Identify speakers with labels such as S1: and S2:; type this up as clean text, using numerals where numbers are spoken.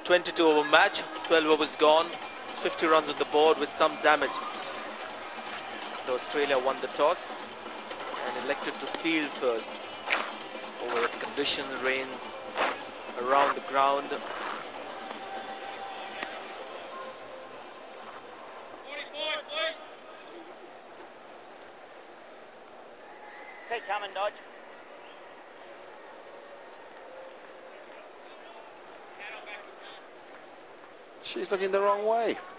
S1: 22 over match, 12 overs gone. It's 50 runs on the board with some damage. So Australia won the toss and elected to field first. Over conditions, rains around the ground.
S2: Keep coming, Dodge.
S3: She's looking the wrong way.